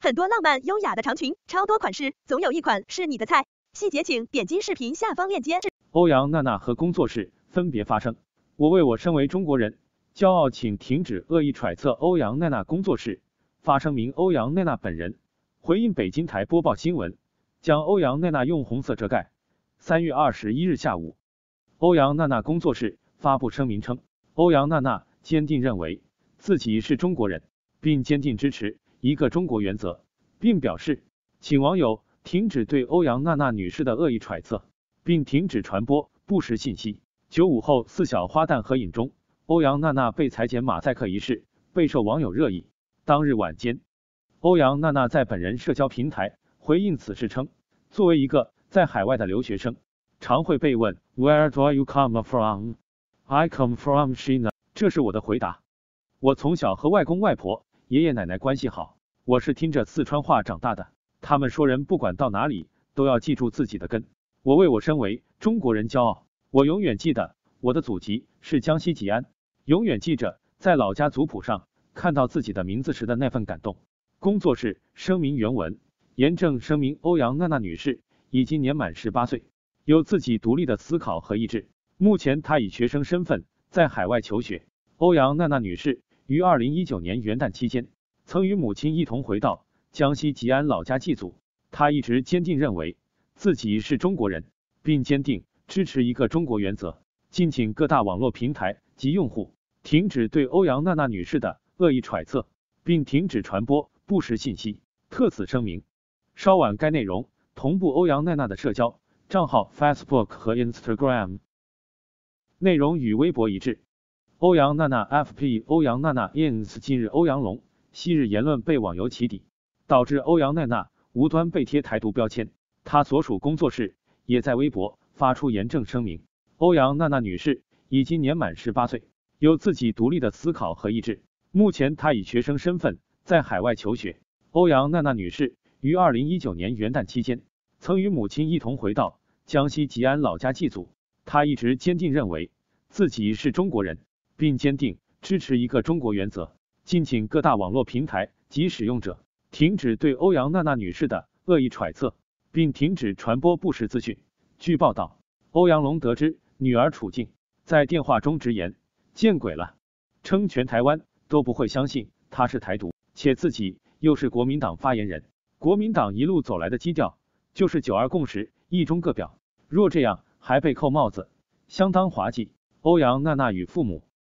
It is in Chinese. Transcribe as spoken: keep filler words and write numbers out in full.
很多浪漫优雅的长裙，超多款式，总有一款是你的菜。细节请点击视频下方链接。 欧阳娜娜和工作室分别发声，我为我身为中国人骄傲，请停止恶意揣测。欧阳娜娜工作室发声明，欧阳娜娜本人回应北京台播报新闻，将欧阳娜娜用红色遮盖。三月二十一日下午，欧阳娜娜工作室发布声明称，欧阳娜娜坚定认为自己是中国人，并坚定支持一个中国原则，并表示请网友停止对欧阳娜娜女士的恶意揣测，并停止传播不实信息。九五后四小花旦合影中，欧阳娜娜被裁剪马赛克一事备受网友热议。当日晚间，欧阳娜娜在本人社交平台回应此事称，作为一个在海外的留学生，常会被问 Where do you come from? I come from China。这是我的回答。我从小和外公外婆、爷爷奶奶关系好，我是听着四川话长大的。他们说人不管到哪里都要记住自己的根。我为我身为中国人骄傲。我永远记得我的祖籍是江西吉安，永远记着在老家族谱上看到自己的名字时的那份感动。工作室声明原文，严正声明，欧阳娜娜女士已经年满十八岁，有自己独立的思考和意志。目前她以学生身份在海外求学。欧阳娜娜女士于二零一九年元旦期间，曾与母亲一同回到江西吉安老家祭祖。她一直坚定认为自己是中国人，并坚定支持一个中国原则。敬请各大网络平台及用户停止对欧阳娜娜女士的恶意揣测，并停止传播不实信息。特此声明。稍晚该内容同步欧阳娜娜的社交账号 Facebook 和 Instagram， 内容与微博一致。欧阳娜娜 F P 欧阳娜娜 ins 近日欧阳龙昔日言论被网友起底，导致欧阳娜娜无端被贴台独标签。她所属工作室也在微博发出严正声明，欧阳娜娜女士已经年满十八岁，有自己独立的思考和意志。目前她以学生身份在海外求学。欧阳娜娜女士于二零一九年元旦期间，曾与母亲一同回到江西吉安老家祭祖。她一直坚定认为自己是中国人，并坚定支持一个中国原则。敬请各大网络平台及使用者停止对欧阳娜娜女士的恶意揣测，并停止传播不实资讯。据报道，欧阳龙得知女儿处境，在电话中直言见鬼了，称全台湾都不会相信他是台独，且自己又是国民党发言人。国民党一路走来的基调就是九二共识，一中各表，若这样还被扣帽子，相当滑稽。欧阳娜娜与父母